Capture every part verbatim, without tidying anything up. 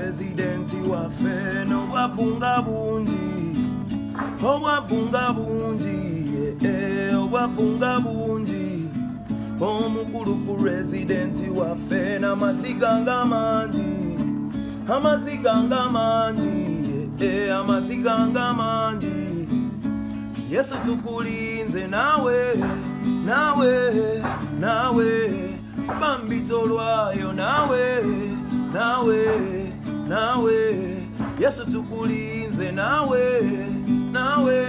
presidenti waffe n'obwavunga bungi, obwavunga bungi, eh, obwavunga bungi. Omukulu presidenti waffe n'amaziga nga mangi, amaziga nga mangi, eh, amaziga nga mangi. Yesu tukulinze nawe, nawe, nawe, bambito lwayo nawe, nawe, nawe. Yesu tukulinze nawe, nawe,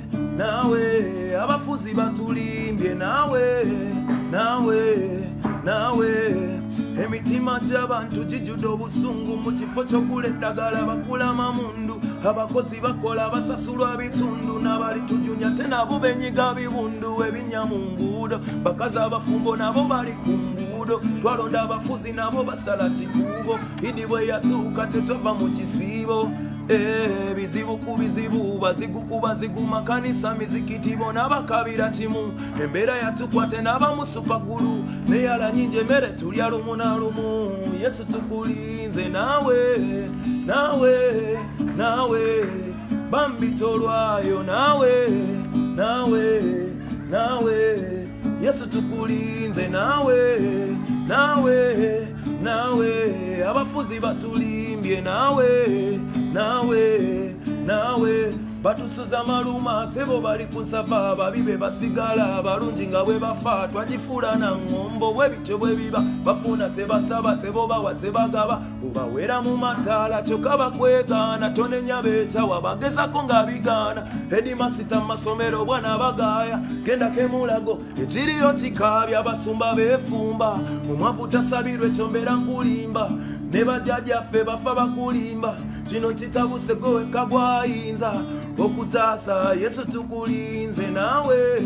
nawe, abafuzi batulimbye nawe, nawe, nawe. Emitima gy'abantu gijjudde obusungu mu kifo ky'okula eddagala bakula mamundu, abakozi bakola basasulwa bitundu, n'abali tujunya te nabo benyiga bibundu ebinya mu nguudo, bakazi abafumbo nabo bali ku nguudo, twalonda abafuzi nabo basala kikuubo, Idi bwe yatuuka tetova mu kisiibo. Eh, bizibu ku bizibu, bazigu ku bazigu, makanisa mizikiti bona bakabira kimu, embeera yatukwate n'abamusupagulu, neyala nyingi emmere tulya lumu na lumu. Yesu tukulinze nawe, nawe, nawe, bambito lwayo nawe, nawe, nawe. Yesu tukulinze nawe, nawe, nawe, abafuzi batulimbye nawe, nawe, nawe. Batusuza maluma tebo bali kusava, babibe basigala abalungi nga bwe bafa, twagifuula na ngombo bwe bityo bwe biba, bafuna tebasaba tebo bawa tebagaba, ubawera mu mataala kyokka bakwegaana, tonenya beetawa bagezako nga bigaana, Hedimasita masomero bwana bagaaya, genda kemulago ekiriyo kikaabya, basumba beefumba, omwavu tasabirwa ekyombera nkulimba, ne bajjajjaffe bafa bakulimba, kino kitabuse gowe kagwayinza okutaasa. Yesu tukulinze nawe,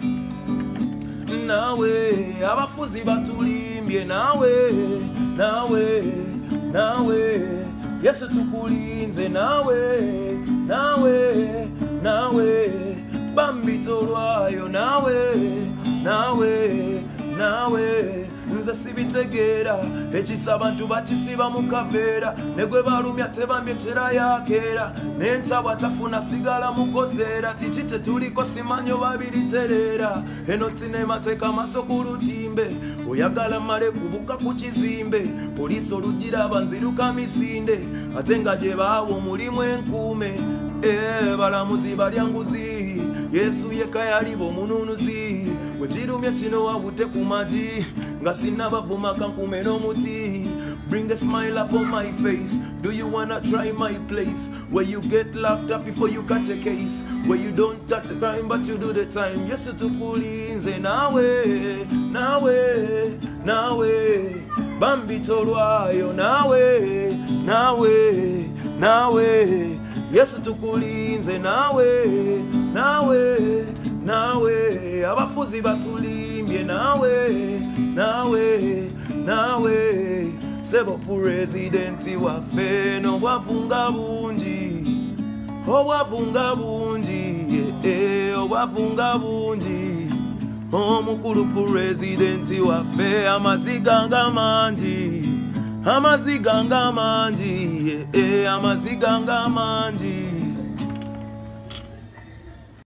nawe, abafuzi batulimbye nawe, nawe, nawe. Yesu tukulinze nawe, nawe, nawe, bambito lwayo nawe, nawe, nawe. Nze sibitegeera ekisa abantu bakisiba mu kaveera, ne gwe balumya tebamyetera yakeera, n'enkya bw'atafuna sigala mukozeera, kiki kye tuliko simanyo babiritereera, eno tinemateeka maaso ku lutimbe, oyagala male kubuka ku kizimbe, poliisi olugira banziruka misinde, ate nga gye baawa omulimu enkuume, eh, balamuzi balya nguzi, Yesu yekka yaliba omununuzi, bwe kirumye kino wabute ku magi, nga sinnabavuma kankume n'omuti. Bring a smile up on my face. Do you wanna try my place, where you get locked up before you catch a case, where you don't catch the crime but you do the time? Yesu tukulinze nawe, nawe, nawe, bambito lwayo nawe, nawe, nawe. Yesu tukulinze nawe, nawe, nawe, abafuzi batulimbye nawe, nawe, nawe. Sebo presidenti waffe n'obwavunga bungi, obwavunga bungi, eh, obwavunga bungi. Omukulu presidenti waffe amaziga nga mangi, amaziga nga mangi, eh, amaziga nga mangi.